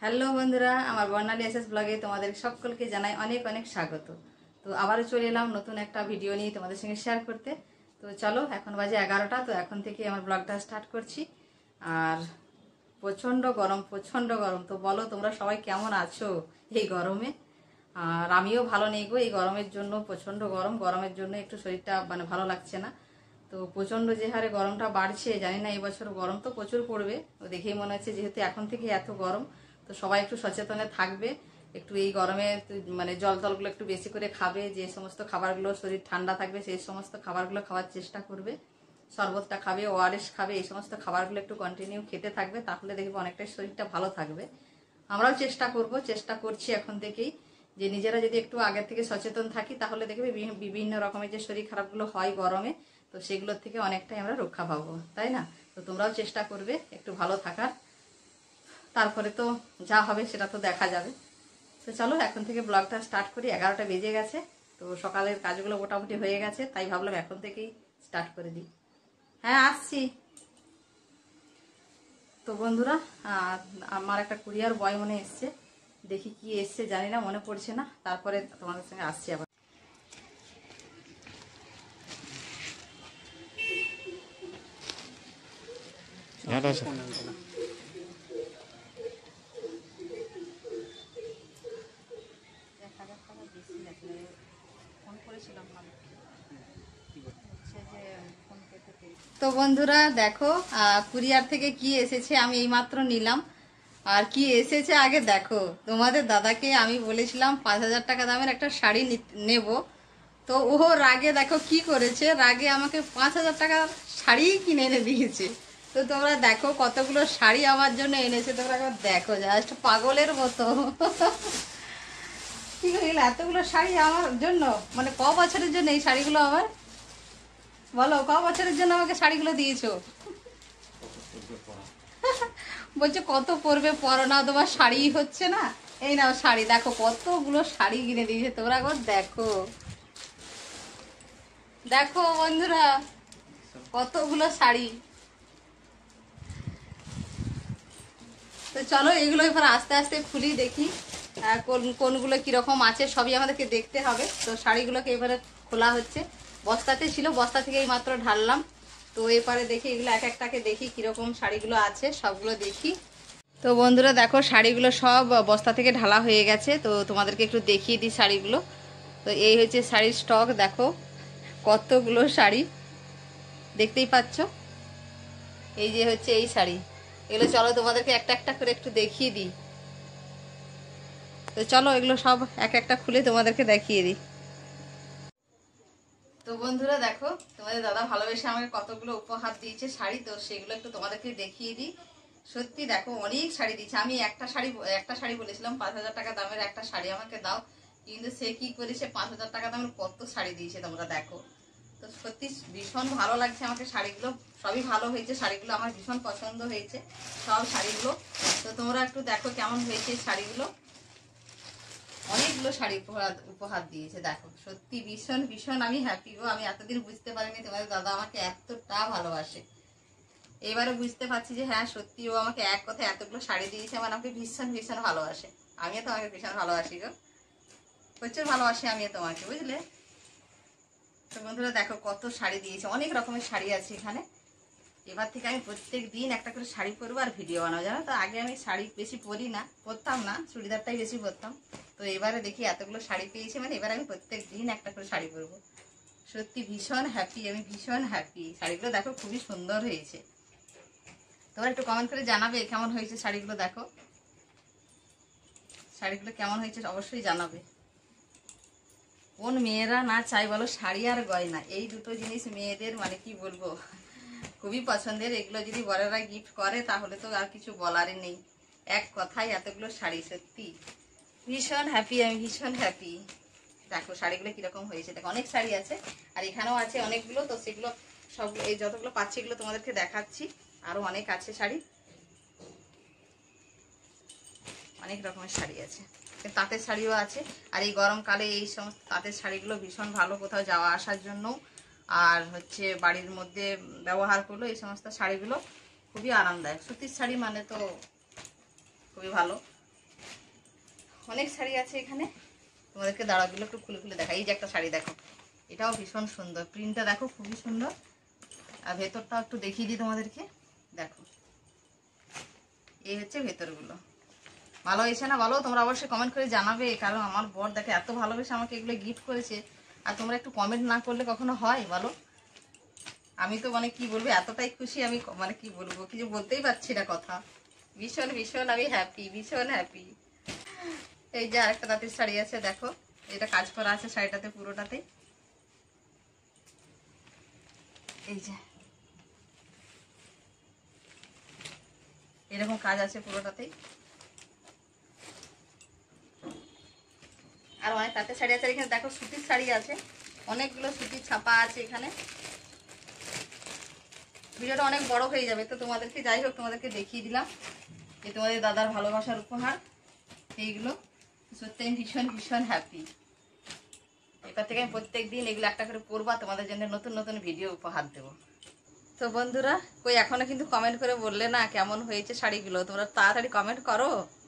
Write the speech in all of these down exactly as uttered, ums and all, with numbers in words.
Hello বন্ধুরা, আমার বর্ণালী SS ব্লগে তোমাদের সকলকে জানাই অনেক অনেক স্বাগত। তো আবারও চলে এলাম নতুন একটা ভিডিও নিয়ে তোমাদের সঙ্গে শেয়ার করতে। তো চলো, এখন বাজে এগারোটা। তো এখন থেকে আমার ব্লগটা স্টার্ট করছি। আর প্রচণ্ড গরম, প্রচণ্ড গরম। তো বলো তোমরা সবাই কেমন আছো এই গরমে? আর আমিও ভালো নেই গো, এই গরমের জন্য। প্রচণ্ড গরম, গরমের জন্য একটু শরীরটা মানে ভালো লাগছে না। তো প্রচণ্ড যে হারে গরমটা বাড়ছে, জানি না এবছর গরম তো প্রচুর পড়বে। তো দেখেই মনে হচ্ছে যেহেতু এখন থেকে এত গরম, তো সবাই একটু সচেতনে থাকবে। একটু এই গরমে মানে জল টলগুলো একটু বেশি করে খাবে। যে সমস্ত খাবারগুলো শরীর ঠান্ডা থাকবে সেই সমস্ত খাবারগুলো খাওয়ার চেষ্টা করবে। শরবতটা খাবে, ওআরএস খাবে, এই সমস্ত খাবারগুলো একটু কন্টিনিউ খেতে থাকবে। তাহলে দেখবে অনেকটাই শরীরটা ভালো থাকবে। আমরাও চেষ্টা করব, চেষ্টা করছি এখন থেকেই, যে নিজেরা যদি একটু আগের থেকে সচেতন থাকি তাহলে দেখবে বিভিন্ন রকমের যে শরীর খারাপগুলো হয় গরমে, তো সেগুলোর থেকে অনেকটাই আমরা রক্ষা পাবো, তাই না? তো তোমরাও চেষ্টা করবে একটু ভালো থাকার। তারপরে তো যা হবে সেটা তো দেখা যাবে। তো চলো এখন থেকে ব্লগটা স্টার্ট করি। এগারোটা বেজে গেছে, তো সকালের কাজগুলো মোটামুটি হয়ে গেছে, তাই ভাবলাম এখন থেকেই স্টার্ট করে দিই। হ্যাঁ, আসছি। তো বন্ধুরা, আমার একটা কুরিয়ার বয় মনে এসছে, দেখি কি এসছে জানি না, মনে পড়ছে না। তারপরে তোমাদের সঙ্গে আসছি আবার। তো বন্ধুরা দেখো, কুরিয়ার থেকে কি এসেছে আমি এইমাত্র নিলাম। আর কি এসেছে আগে দেখো। তোমাদের দাদাকে আমি বলেছিলাম পাঁচ হাজার টাকা দামের একটা শাড়ি নেব, তো ও রাগে দেখো কি করেছে, রাগে আমাকে পাঁচ হাজার টাকার শাড়ি কিনে এনে দিয়েছে। তো তোমরা দেখো কতগুলো শাড়ি আমার জন্য এনেছে, তোমরা দেখো জাস্ট পাগলের মতো। কি হয়ে গেল এতগুলো শাড়ি আমার জন্য? মানে ক বছরের জন্য এই শাড়িগুলো আমার? বলো, ক বছরের জন্য আমাকে শাড়িগুলো দিয়েছো? বলছে কত পরবে, পরো না, তোমার শাড়ি হচ্ছে না। এই নাও শাড়ি, দেখো কতগুলো শাড়ি কিনে দিয়েছে। তোমরা একবার দেখো, দেখো বন্ধুরা কতগুলো শাড়ি। তো চলো এগুলো এবার আস্তে আস্তে খুলি, দেখি কোন কোনগুলো কিরকম আছে সবই আমাদেরকে দেখতে হবে। তো শাড়িগুলোকে এবারে খোলা হচ্ছে। বস্তাতে ছিল, বস্তা থেকে এই মাত্র ঢাললাম। তো এবারে দেখি এগুলো এক একটাকে দেখি কিরকম শাড়িগুলো আছে, সবগুলো দেখি। তো বন্ধুরা দেখো, শাড়িগুলো সব বস্তা থেকে ঢালা হয়ে গেছে। তো তোমাদেরকে একটু দেখিয়ে দিই শাড়িগুলো। তো এই হচ্ছে শাড়ির স্টক, দেখো কতগুলো শাড়ি দেখতেই পাচ্ছ। এই যে হচ্ছে এই শাড়ি, এগুলো চলো তোমাদেরকে একটা একটা করে একটু দেখিয়ে দিই। তো চলো এগুলো সব এক একটা খুলে তোমাদেরকে দেখিয়ে দিই। তো বন্ধুরা দেখো, তোমাদের দাদা ভালোবেসে আমাকে কতগুলো উপহার দিয়েছে শাড়ি, তো সেগুলো একটু তোমাদেরকে দেখিয়ে দিই। সত্যি দেখো অনেক শাড়ি দিয়েছে। আমি একটা শাড়ি একটা শাড়ি বলেছিলাম পাঁচ হাজার টাকা দামের একটা শাড়ি আমাকে দাও, কিন্তু সে কি করেছে পাঁচ হাজার টাকা দামের কত শাড়ি দিয়েছে তোমরা দেখো। তো সত্যি ভীষণ ভালো লাগছে আমাকে শাড়িগুলো, সবই ভালো হয়েছে শাড়িগুলো, আমার ভীষণ পছন্দ হয়েছে সব শাড়িগুলো। তো তোমরা একটু দেখো কেমন হয়েছে শাড়িগুলো। অনেকগুলো শাড়ি উপহার উপহার দিয়েছে দেখো। সত্যি ভীষণ ভীষণ আমি হ্যাপি গো। আমি এতদিন বুঝতে পারিনি তোমাদের দাদা আমাকে এতটা ভালোবাসে। এবারে বুঝতে পারছি যে হ্যাঁ সত্যি ও আমাকে এক কথায় এতগুলো শাড়ি দিয়েছে, মানে আমাকে ভীষণ ভীষণ ভালোবাসে। আমিও তোমাকে ভীষণ ভালোবাসি গো, প্রচুর ভালোবাসি আমিও তোমাকে, বুঝলে। তো বন্ধুরা দেখো কত শাড়ি দিয়েছে, অনেক রকমের শাড়ি আছে এখানে। এবার থেকে আমি প্রত্যেক দিন একটা করে শাড়ি পরবো আর ভিডিও বানাবো, জানো তো। আগে আমি শাড়ি বেশি পরি না, পরতাম না, চুড়িদারটাই বেশি পরতাম। তো এবারে দেখি এতগুলো শাড়ি পেয়েছি, মানে এবার আমি প্রত্যেক দিন একটা করে শাড়ি পরবো। সত্যি ভীষণ হ্যাপি, আমি ভীষণ হ্যাপি। শাড়িগুলো দেখো খুবই সুন্দর হয়েছে। তোমরা একটু কমেন্ট করে জানাবে কেমন হয়েছে শাড়িগুলো। দেখো শাড়িগুলো কেমন হয়েছে অবশ্যই জানাবে। কোন মেয়েরা না চাই বলো শাড়ি আর গয়না, এই দুটো জিনিস মেয়েদের মানে কি বলবো খুবই পছন্দের। এগুলো যদি বড়রা গিফট করে তাহলে তো আর কিছু বলারই নেই। এক কথায় এতগুলো শাড়ি, সত্যি ভীষণ হ্যাপি, আমি ভীষণ হ্যাপি। দেখো শাড়িগুলো কিরকম হয়েছে, দেখো অনেক শাড়ি আছে আর এখানেও আছে অনেকগুলো। তো সেগুলো সব এই যতগুলো পাচ্ছি এগুলো তোমাদেরকে দেখাচ্ছি। আরো অনেক আছে শাড়ি, অনেক রকমের শাড়ি আছে, তাঁতের শাড়িও আছে। আর এই গরমকালে এই সমস্ত তাঁতের শাড়িগুলো ভীষণ ভালো কোথাও যাওয়া আসার জন্য, আর হচ্ছে বাড়ির মধ্যে ব্যবহার করলো এই সমস্ত শাড়িগুলো খুবই আরামদায়ক। সুতির শাড়ি মানে তো খুবই ভালো। অনেক শাড়ি আছে এখানে, তোমাদেরকে দাঁড়াগুলো একটু খুলে খুলে দেখা। এই যে একটা শাড়ি দেখো, এটাও ভীষণ সুন্দর, প্রিন্টটা দেখো খুবই সুন্দর। আর ভেতরটাও একটু দেখিয়ে দিই তোমাদেরকে, দেখো এই হচ্ছে ভেতরগুলো। ভালো হয়েছে না বলো? তোমরা অবশ্যই কমেন্ট করে জানাবে, কারণ আমার বর দেখে এত ভালোবেসে আমাকে এগুলো গিফট করেছে, আর তোমরা একটু কমেন্ট না করলে কখনো হয় বলো? আমি তো মানে কি বলবো, এতটাই খুশি আমি, মানে কি বলবো, কিছু বলতেই পারছি না কথা। ভীষণ ভীষণ আমি হ্যাপি, ভীষণ হ্যাপি। এই যে আরেকটা তাঁতের শাড়ি আছে দেখো, এটা কাজ করা আছে শাড়িটাতে পুরোটাতে। এই যে এরকম কাজ আছে পুরোটাতেই। আর অনেক তাঁতের শাড়ি আছে এখানে দেখো, সুতির শাড়ি আছে অনেকগুলো, সুতির ছাপা আছে এখানে। ভিডিওটা অনেক বড় হয়ে যাবে, তো তোমাদেরকে যাই হোক তোমাদেরকে দেখিয়ে দিলাম যে তোমাদের দাদার ভালোবাসার উপহার এইগুলো। সত্যি আমি ভীষণ ভীষণ হ্যাপি। এরপর থেকে আমি প্রত্যেক দিন এগুলো একটা করে পরবো, তোমাদের জন্য নতুন নতুন ভিডিও উপহার দেবো। তো বন্ধুরা কই এখনো কিন্তু কমেন্ট করে বললে না কেমন হয়েছে শাড়িগুলো, তোমরা তাড়াতাড়ি কমেন্ট করো।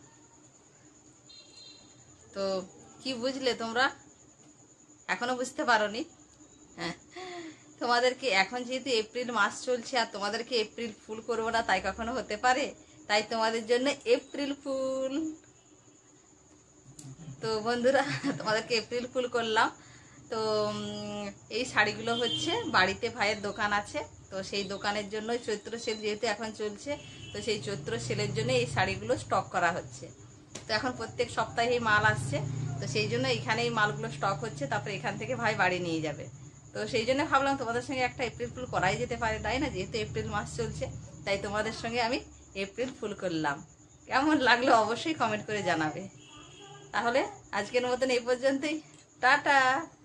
তো কি বুঝলে তোমরা? এখনো বুঝতে পারোনি? হ্যাঁ, তোমাদেরকে এখন যেহেতু এপ্রিল মাস চলছে, আর তোমাদেরকে এপ্রিল ফুল করবো না তাই কখনো হতে পারে? তাই তোমাদের জন্য এপ্রিল ফুল। তো বন্ধুরা তোমাদেরকে এপ্রিল ফুল করলাম। তো এই শাড়িগুলো হচ্ছে বাড়িতে ভাইয়ের দোকান আছে, তো সেই দোকানের জন্য চৈত্র সেল যেহেতু এখন চলছে, তো সেই চৈত্র সেলের জন্য এই শাড়িগুলো স্টক করা হচ্ছে। তো এখন প্রত্যেক সপ্তাহেই মাল আসছে, তো সেই জন্য এখানে এই মালগুলো স্টক হচ্ছে, তারপরে এখান থেকে ভাই বাড়ি নিয়ে যাবে। তো সেই জন্য ভাবলাম তোমাদের সঙ্গে একটা এপ্রিল ফুল করাই যেতে পারে, তাই না? যেহেতু এপ্রিল মাস চলছে, তাই তোমাদের সঙ্গে আমি এপ্রিল ফুল করলাম। কেমন লাগলো অবশ্যই কমেন্ট করে জানাবে। তাহলে আজকের মতন এই পর্যন্তই, টাটা।